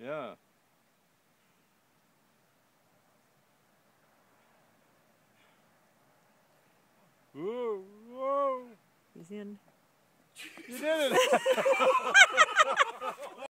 Yeah. Whoa, whoa. He's in. You did it!